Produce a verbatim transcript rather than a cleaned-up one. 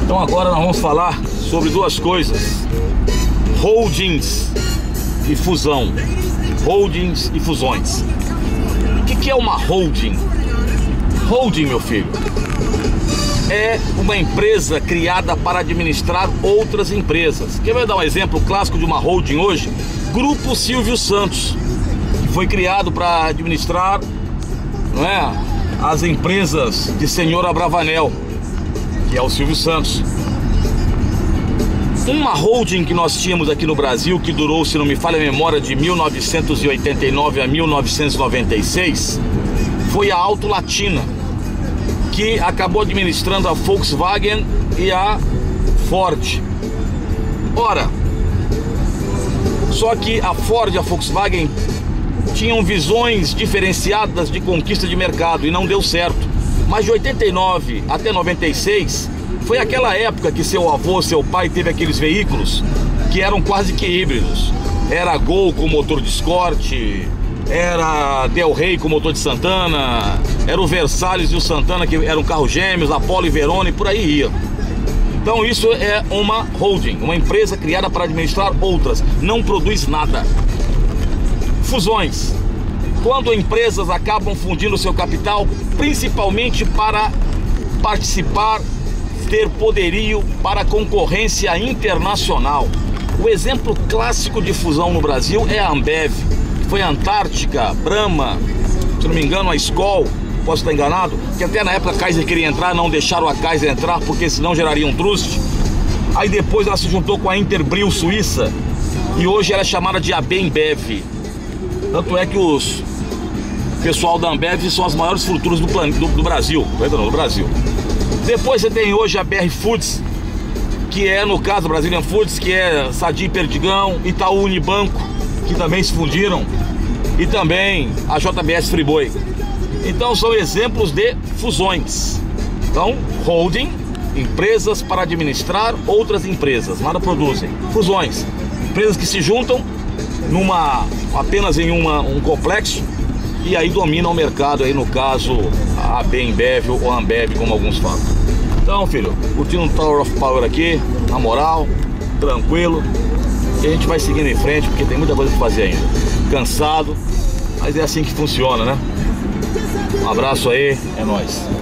Então agora nós vamos falar sobre duas coisas: holdings e fusão. Holdings e fusões. O que, que é uma holding? Holding, meu filho, é uma empresa criada para administrar outras empresas. Quer ver dar um exemplo clássico de uma holding hoje? Grupo Silvio Santos, que foi criado para administrar, não é, as empresas de senhor Abravanel, que é o Silvio Santos. Uma holding que nós tínhamos aqui no Brasil, que durou, se não me falha a memória, de mil novecentos e oitenta e nove a mil novecentos e noventa e seis, foi a Auto Latina, que acabou administrando a Volkswagen e a Ford. Ora, só que a Ford e a Volkswagen tinham visões diferenciadas de conquista de mercado e não deu certo. Mas de oitenta e nove até noventa e seis foi aquela época que seu avô, seu pai teve aqueles veículos que eram quase que híbridos. Era Gol com motor de Escort, era Del Rey com motor de Santana, era o Versalhes e o Santana, que eram carros gêmeos, Apollo e Verona, e por aí ia. Então isso é uma holding, uma empresa criada para administrar outras, não produz nada. Fusões: quando empresas acabam fundindo seu capital, principalmente para participar, ter poderio para concorrência internacional. O exemplo clássico de fusão no Brasil é a Ambev. Foi a Antártica, Brahma, se não me engano a Skol, posso estar enganado, que até na época a Kaiser queria entrar, não deixaram a Kaiser entrar porque senão geraria um trust. Aí depois ela se juntou com a Interbril Suíça e hoje ela é chamada de A B Embev. Tanto é que os pessoal da Ambev são as maiores fortunas do, plan... do, do Brasil, não, do Brasil. Depois você tem hoje a B R Foods, que é, no caso, Brazilian Foods, que é Sadi e Perdigão, Itaú Unibanco, que também se fundiram, e também a J B S Friboi. Então são exemplos de fusões. Então, holding, empresas para administrar outras empresas, nada produzem. Fusões, empresas que se juntam numa, apenas em uma, um complexo, e aí dominam o mercado, aí no caso a A B Embev ou a Ambev, como alguns falam. Então, filho, curtindo um Tower of Power aqui, na moral, tranquilo, e a gente vai seguindo em frente, porque tem muita coisa pra fazer ainda. Cansado, mas é assim que funciona, né? Um abraço aí, é nóis.